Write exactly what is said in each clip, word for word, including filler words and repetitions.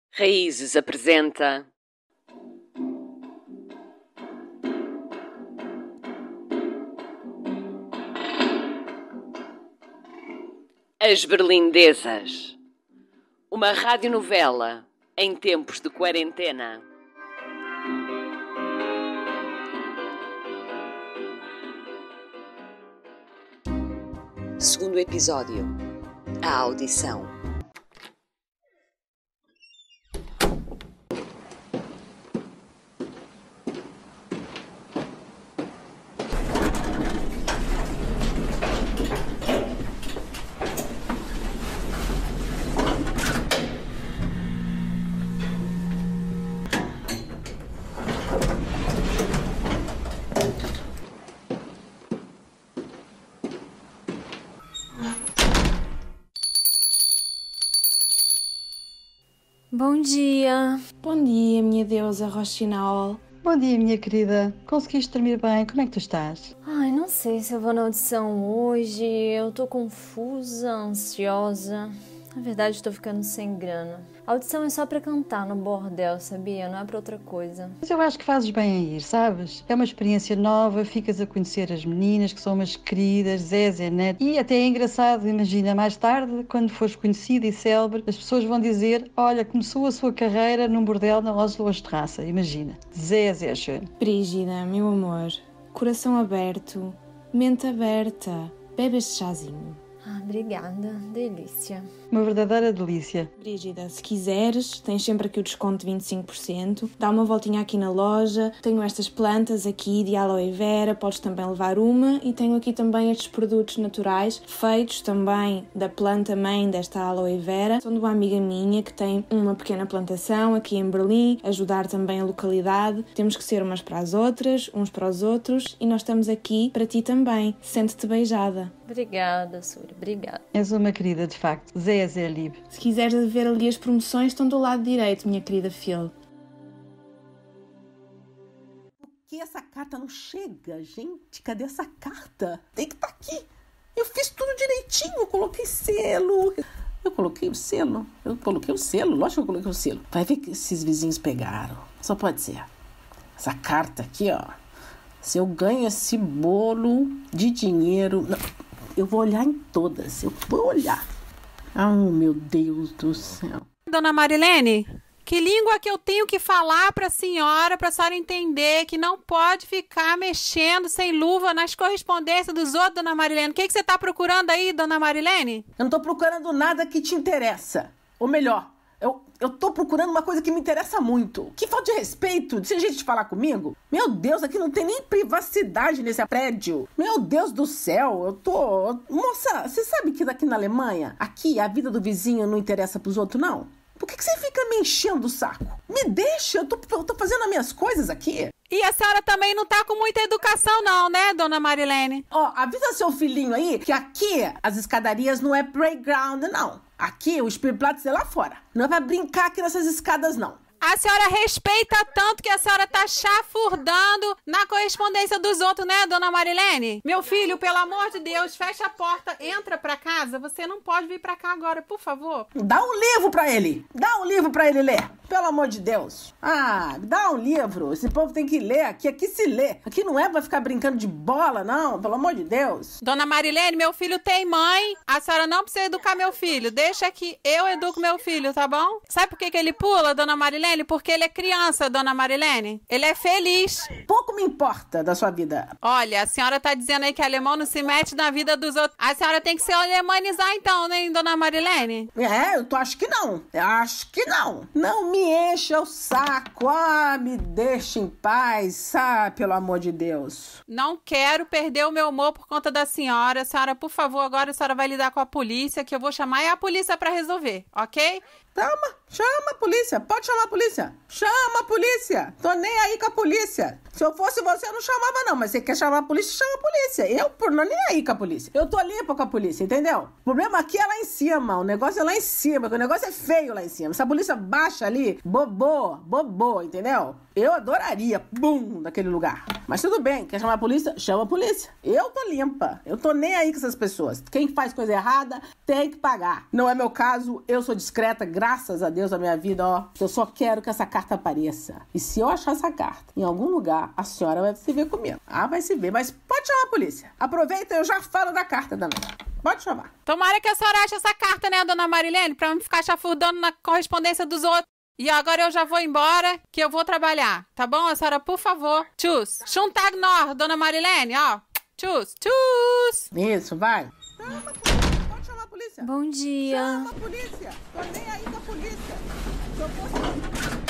Raízes apresenta As Berlindezas, uma radionovela em tempos de quarentena. Segundo episódio, a audição. Bom dia. Bom dia, minha deusa Rochinol. Bom dia, minha querida. Conseguiste dormir bem? Como é que tu estás? Ai, não sei se eu vou na audição hoje. Eu tô confusa, ansiosa. Na verdade, estou ficando sem grana. A audição é só pra cantar no bordel, sabia? Não é pra outra coisa. Mas eu acho que fazes bem a ir, sabes? É uma experiência nova, ficas a conhecer as meninas, que são umas queridas, Zé, Zé Neto. E até é engraçado, imagina, mais tarde, quando fores conhecida e célebre, as pessoas vão dizer, olha, começou a sua carreira num bordel na Oslo Terraça, imagina. Zé, Zé, schön. Brígida, meu amor, coração aberto, mente aberta, bebe este chazinho. Ah, obrigada. Delícia. Uma verdadeira delícia. Brígida, se quiseres, tens sempre aqui o desconto de vinte e cinco por cento. Dá uma voltinha aqui na loja. Tenho estas plantas aqui de aloe vera, podes também levar uma. E tenho aqui também estes produtos naturais, feitos também da planta mãe desta aloe vera. São de uma amiga minha que tem uma pequena plantação aqui em Berlim, ajudar também a localidade. Temos que ser umas para as outras, uns para os outros. E nós estamos aqui para ti também. Sente-te beijada. Obrigada, Súria. Obrigada. És uma querida, de facto. Zé, Zé, Lib. Se quiseres ver ali as promoções, estão do lado direito, minha querida Phil. Por que essa carta não chega, gente? Cadê essa carta? Tem que estar aqui. Eu fiz tudo direitinho, eu coloquei selo. Eu coloquei o selo. Eu coloquei o selo, lógico que eu coloquei o selo. Vai ver que esses vizinhos pegaram. Só pode ser. Essa carta aqui, ó. Se eu ganho esse bolo de dinheiro... Não, eu vou olhar em todas. Eu vou olhar. Oh, meu Deus do céu. Dona Marilene, que língua que eu tenho que falar para a senhora, para a senhora entender que não pode ficar mexendo sem luva nas correspondências dos outros, Dona Marilene? O que, que você está procurando aí, Dona Marilene? Eu não estou procurando nada que te interessa. Ou melhor, eu, eu tô procurando uma coisa que me interessa muito. Que falta de respeito, de gente de falar comigo. Meu Deus, aqui não tem nem privacidade nesse prédio. Meu Deus do céu, eu tô... Moça, você sabe que daqui na Alemanha, aqui a vida do vizinho não interessa pros outros, não? Por que, que você fica me enchendo o saco? Me deixa, eu tô, eu tô fazendo as minhas coisas aqui. E a senhora também não tá com muita educação não, né, Dona Marilene? Ó, avisa seu filhinho aí que aqui as escadarias não é playground, não. Aqui o Spielplatz é lá fora. Não é pra brincar aqui nessas escadas, não. A senhora respeita tanto que a senhora tá chafurdando na correspondência dos outros, né, Dona Marilene? Meu filho, pelo amor de Deus, fecha a porta, entra pra casa. Você não pode vir pra cá agora, por favor. Dá um livro pra ele. Dá um livro pra ele ler. Pelo amor de Deus. Ah, dá um livro. Esse povo tem que ler aqui. Aqui se lê. Aqui não é pra ficar brincando de bola, não. Pelo amor de Deus. Dona Marilene, meu filho tem mãe. A senhora não precisa educar meu filho. Deixa que eu educo meu filho, tá bom? Sabe por que que ele pula, Dona Marilene? Porque ele é criança, Dona Marilene. Ele é feliz. Pouco me importa da sua vida. Olha, a senhora tá dizendo aí que alemão não se mete na vida dos outros. A senhora tem que se alemanizar então, né, Dona Marilene? É, eu tô, acho que não. Eu acho que não. Não me encha o saco. Ah, me deixa em paz, ah, pelo amor de Deus. Não quero perder o meu humor por conta da senhora. Senhora, por favor, agora a senhora vai lidar com a polícia, que eu vou chamar a polícia pra resolver, ok? Chama, chama a polícia, pode chamar a polícia. Chama a polícia, tô nem aí com a polícia. Se eu fosse você, eu não chamava não, mas você quer chamar a polícia, chama a polícia. Eu, por não nem aí com a polícia. Eu tô limpa com a polícia, entendeu? O problema aqui é lá em cima, o negócio é lá em cima, o negócio é feio lá em cima. Essa polícia baixa ali, bobô, bobô, entendeu? Eu adoraria, bum, daquele lugar. Mas tudo bem, quer chamar a polícia? Chama a polícia. Eu tô limpa, eu tô nem aí com essas pessoas. Quem faz coisa errada tem que pagar. Não é meu caso, eu sou discreta, graças a Deus a minha vida vida, ó, eu só quero que essa carta apareça. E se eu achar essa carta em algum lugar, a senhora vai se ver comigo. Ah, vai se ver, mas pode chamar a polícia. Aproveita, eu já falo da carta também. Pode chamar. Tomara que a senhora ache essa carta, né, dona Marilene? Pra não ficar chafurdando na correspondência dos outros. E agora eu já vou embora, que eu vou trabalhar. Tá bom? A senhora, por favor. Tchus. Chuntag nor, dona Marilene, ó. Tchus. Tchus. Isso, vai. Chama a polícia. Pode chamar a polícia. Bom dia. Chama a polícia. Tô nem aí com a polícia. Se eu fosse...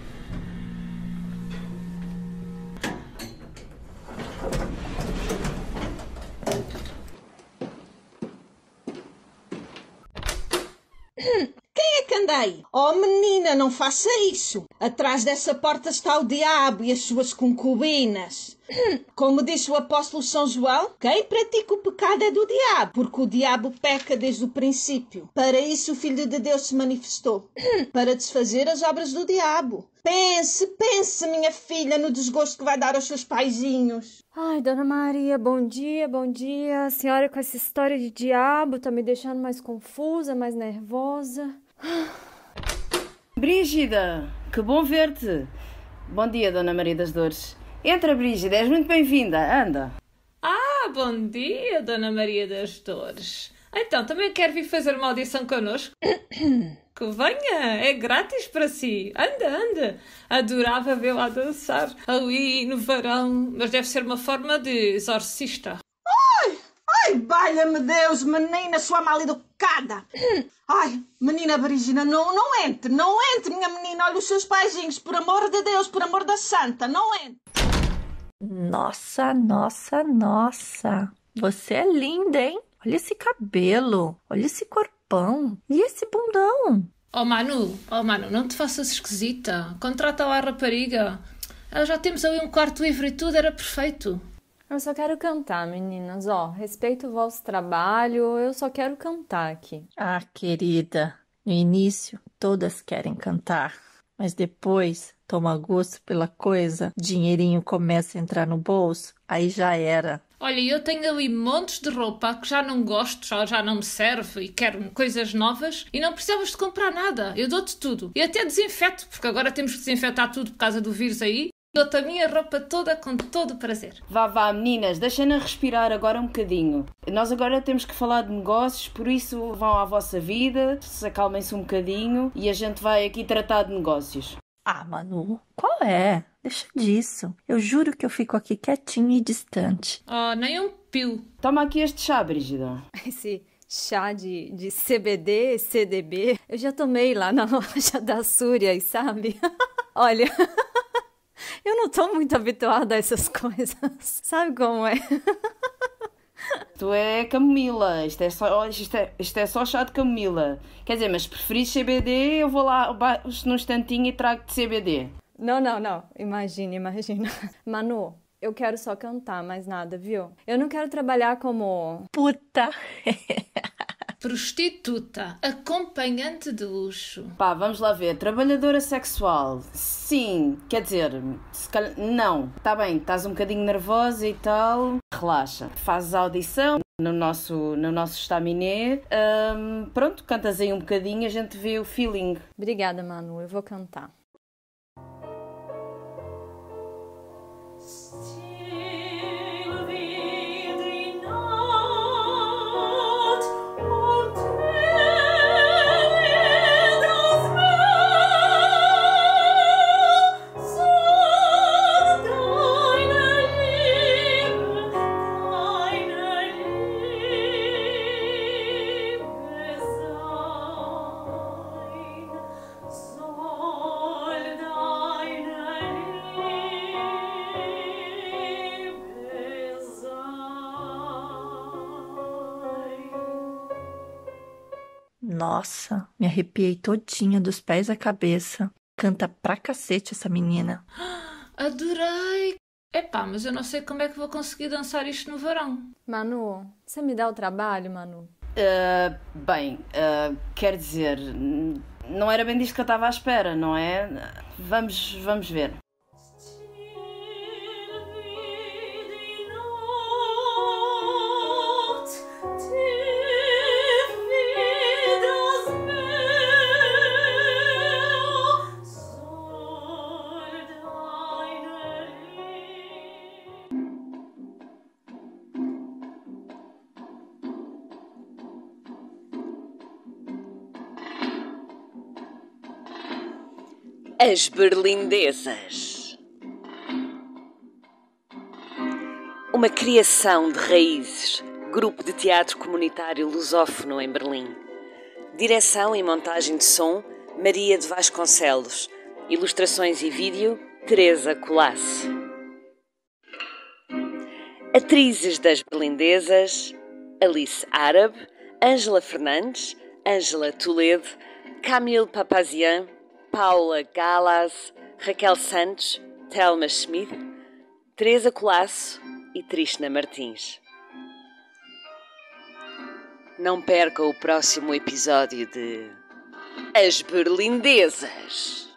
Quem é que anda aí? Oh, menina, não faça isso. Atrás dessa porta está o diabo e as suas concubinas. Como disse o apóstolo São João, quem pratica o pecado é do diabo, porque o diabo peca desde o princípio. Para isso o Filho de Deus se manifestou, para desfazer as obras do diabo. Pense, pense, minha filha, no desgosto que vai dar aos seus paizinhos. Ai, Dona Maria, bom dia, bom dia. A senhora com essa história de diabo tá me deixando mais confusa, mais nervosa. Brígida, que bom ver-te. Bom dia, Dona Maria das Dores. Entra, Brígida, és muito bem-vinda. Anda. Ah, bom dia, Dona Maria das Dores. Então, também quer vir fazer uma audição connosco? Que venha, é grátis para si. Anda, anda. Adorava vê-la dançar ali no verão, mas deve ser uma forma de exorcista. Ai, ai, valha-me Deus, menina, sua mal educada. Ai, menina Brígida, não, não entre, não entre, minha menina. Olha os seus paizinhos, por amor de Deus, por amor da santa, não entre. Nossa, nossa, nossa. Você é linda, hein? Olha esse cabelo, olha esse corpão e esse bundão. Oh Manu, oh Manu, não te faças esquisita. Contrata lá a rapariga. Ah, já temos ali um quarto livre e tudo, era perfeito. Eu só quero cantar, meninas. Ó, respeito o vosso trabalho, eu só quero cantar aqui. Ah, querida, no início todas querem cantar, mas depois toma gosto pela coisa, dinheirinho começa a entrar no bolso, aí já era. Olha, eu tenho ali montes de roupa que já não gosto, já, já não me serve e quero coisas novas e não precisavas de comprar nada. Eu dou-te tudo. E até desinfeto, porque agora temos que desinfetar tudo por causa do vírus aí. Dou-te a minha roupa toda com todo o prazer. Vá, vá, meninas, deixem-na respirar agora um bocadinho. Nós agora temos que falar de negócios, por isso vão à vossa vida, se acalmem-se um bocadinho e a gente vai aqui tratar de negócios. Ah, Manu, qual é? Deixa disso. Eu juro que eu fico aqui quietinha e distante. Oh, nem um pio. Toma aqui este chá, Brígida. Esse chá de, de C B D, C D B, eu já tomei lá na loja da Súria, sabe? Olha, eu não tô muito habituada a essas coisas. Sabe como é? Isto é camomila, isto é, só, isto, é, isto é só chá de camomila. Quer dizer, mas se preferis C B D, eu vou lá baixo num instantinho e trago-te C B D. Não, não, não. Imagina, imagina. Manu, eu quero só cantar, mais nada, viu? Eu não quero trabalhar como... Puta! Prostituta, acompanhante de luxo. Pá, vamos lá ver. Trabalhadora sexual. Sim, quer dizer, se calhar, não. Tá bem, estás um bocadinho nervosa e tal. Relaxa. Fazes a audição no nosso, no nosso estaminé. Um, pronto, cantas aí um bocadinho e a gente vê o feeling. Obrigada, Manu. Eu vou cantar. Nossa, me arrepiei todinha dos pés à cabeça. Canta pra cacete essa menina. Adorei! Epá, mas eu não sei como é que vou conseguir dançar isto no verão. Manu, você me dá o trabalho, Manu? Uh, bem, uh, quer dizer, não era bem disto que eu estava à espera, não é? Vamos, vamos ver. As Berlindezas. Uma criação de raízes, grupo de teatro comunitário lusófono em Berlim. Direção e montagem de som, Maria de Vasconcelos. Ilustrações e vídeo, Teresa Colasso. Atrizes das Berlindezas: Alice Árabe, Ângela Fernandes, Ângela Toledo, Camille Papazian, Paula Galas, Raquel Santos, Thelma Schmid, Teresa Colasso e Trishna Martins. Não perca o próximo episódio de As Berlindezas.